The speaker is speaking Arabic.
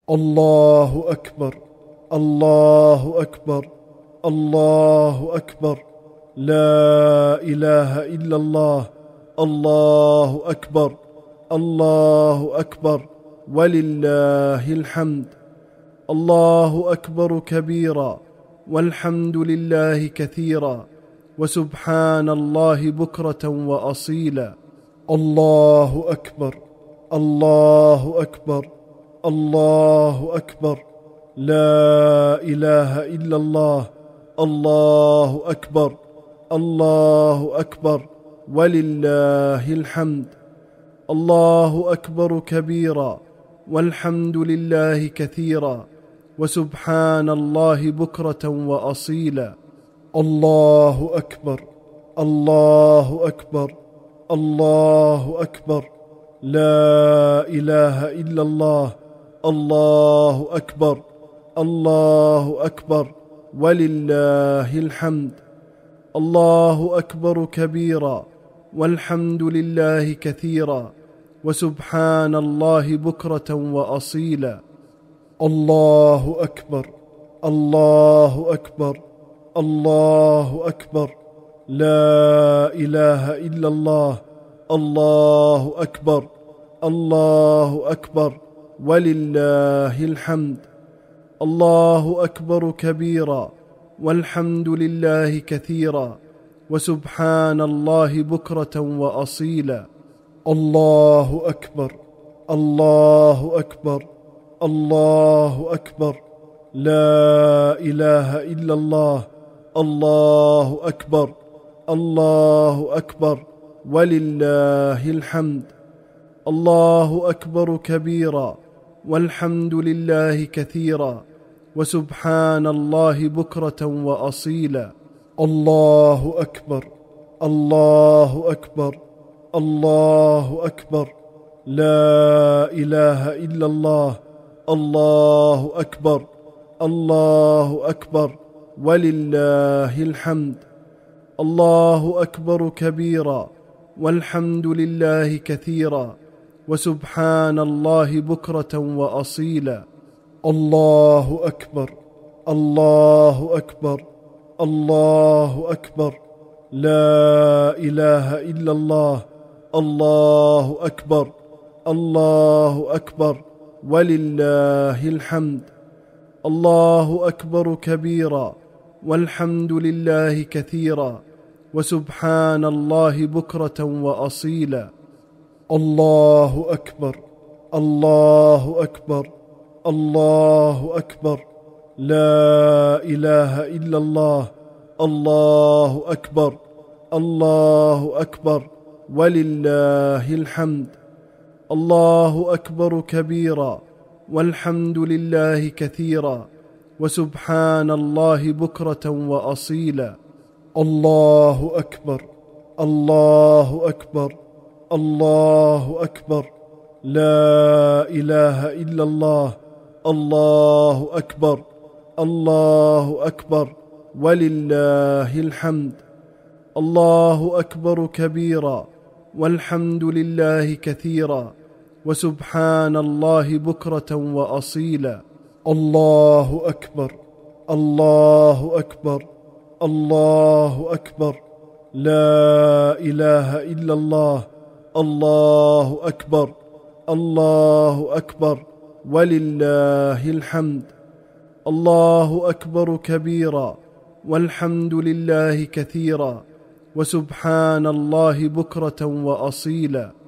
الله أكبر، الله أكبر، الله أكبر، لا إله إلا الله، الله أكبر، الله أكبر، ولله الحمد. الله أكبر كبيرا، والحمد لله كثيرا، وسبحان الله بكرة وأصيلا. الله أكبر، الله أكبر، الله أكبر، لا إله إلا الله، الله أكبر، الله أكبر، ولله الحمد. الله أكبر كبيرا، والحمد لله كثيرا، وسبحان الله بكرة وأصيلا. الله أكبر، الله أكبر، الله أكبر، لا إله إلا الله، الله أكبر، الله أكبر، ولله الحمد. الله أكبر كبيرا، والحمد لله كثيرا، وسبحان الله بكرة وأصيلا. الله أكبر، الله أكبر، الله أكبر، لا إله إلا الله، الله أكبر، الله أكبر، ولله الحمد. الله أكبر كبيرا، والحمد لله كثيرا، وسبحان الله بكرة وأصيلا. الله أكبر، الله أكبر، الله أكبر، لا إله إلا الله، الله أكبر، الله أكبر، ولله الحمد. الله أكبر كبيرا، والحمد لله كثيرا، وسبحان الله بكرة وأصيلا. الله أكبر، الله أكبر، الله أكبر، لا إله إلا الله، الله أكبر، الله أكبر، ولله الحمد. الله أكبر كبيرا، والحمد لله كثيرا، وسبحان الله بكرة وأصيلا. الله أكبر، الله أكبر، الله أكبر، لا إله إلا الله، الله أكبر، الله أكبر، ولله الحمد. الله أكبر كبيرا، والحمد لله كثيرا، وسبحان الله بكرة وأصيلا. الله أكبر، الله أكبر، الله أكبر، لا إله إلا الله، الله أكبر، الله أكبر، ولله الحمد. الله أكبر كبيرا، والحمد لله كثيرا، وسبحان الله بكرة وأصيلا. الله أكبر، الله أكبر، الله أكبر، لا إله إلا الله، الله أكبر، الله أكبر، ولله الحمد. الله أكبر كبيرا، والحمد لله كثيرا، وسبحان الله بكرة وأصيلا. الله أكبر، الله أكبر، الله أكبر، لا إله إلا الله، الله أكبر، الله أكبر، ولله الحمد. الله أكبر كبيرا، والحمد لله كثيرا، وسبحان الله بكرة وأصيلا.